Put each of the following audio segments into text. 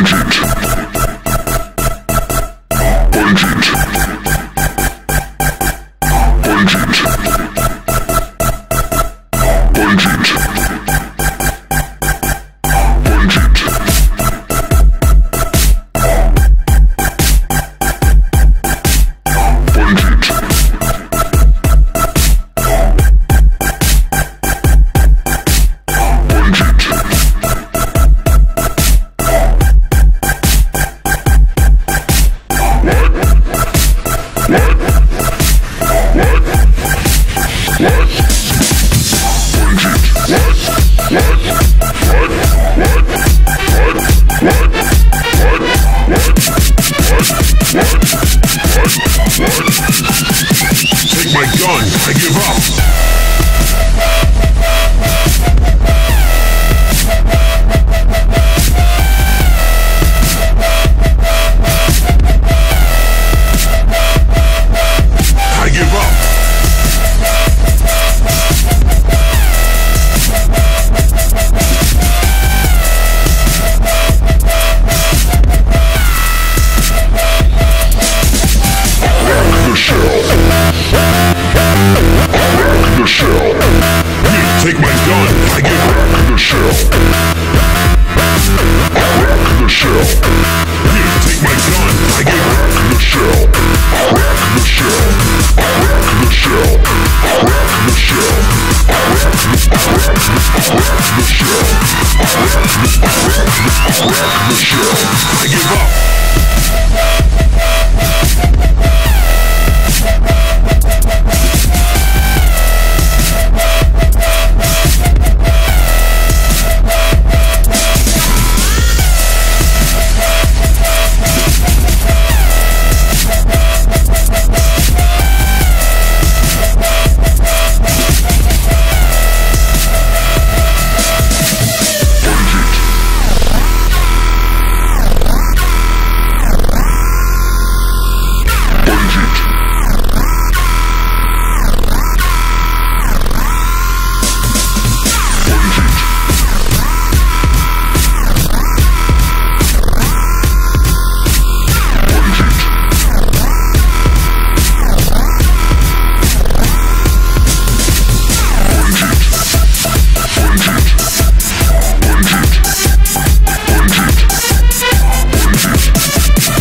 Take my gun, I give up. Take my gun, I give crack the shell. Crack the shell. Yeah, take my gun, I give crack the shell. Crack the shell. Crack the shell. Crack the shell. Crack the shell. Crack the shell. I give up.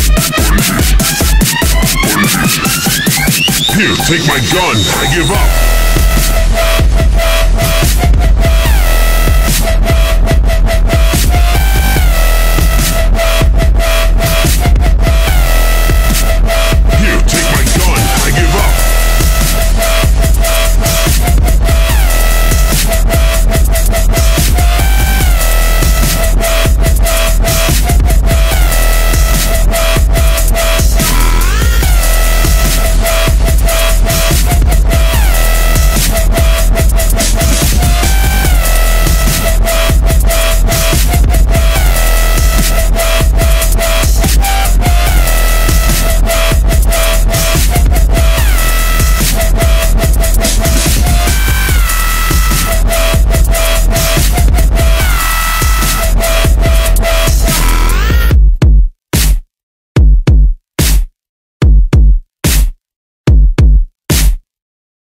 Here, take my gun, I give up.